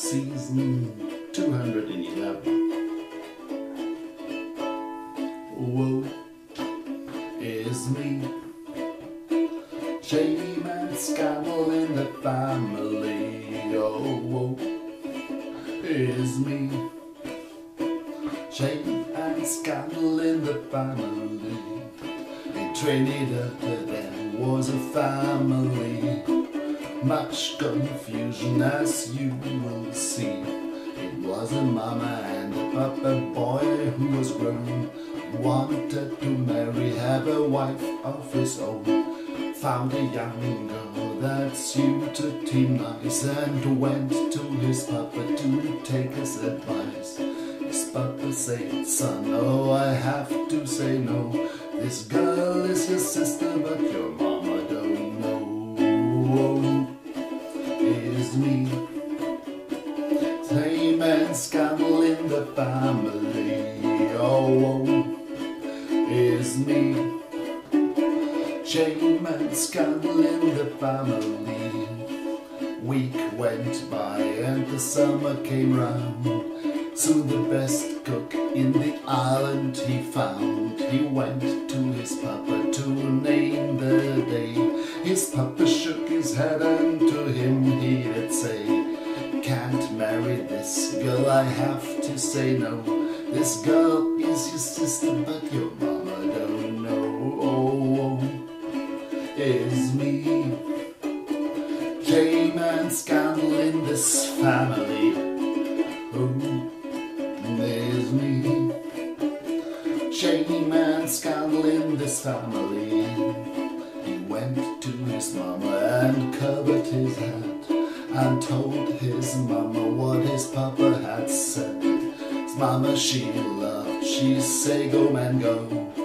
season 211. Woe is me, shame and scandal in the family. Oh, woe is me, shame and scandal in the family. In Trinidad there was a family, much confusion as you will see. It was a mama and a papa boy who was grown, wanted to marry, have a wife of his own. Found a young girl that suited him nice, and went to his papa to take his advice. His papa said, son, oh, I have to say no. This girl is your sister, but your mama don't know. Is me, shame and scandal in the family. Oh, is me, shame and scandal in the family. Week went by and the summer came round. Soon the best cook in the island he found. He went to his papa to name the day. His papa shook his head and to him he did say, can't marry this girl, I have to say no. This girl is your sister, but your mama don't know. Oh, is me, shame and scandal in this family. Oh, is me, shame and scandal in this family. He went to his mama and covered his head, and told his mama what his papa had said. His mama she loved, she say go man go.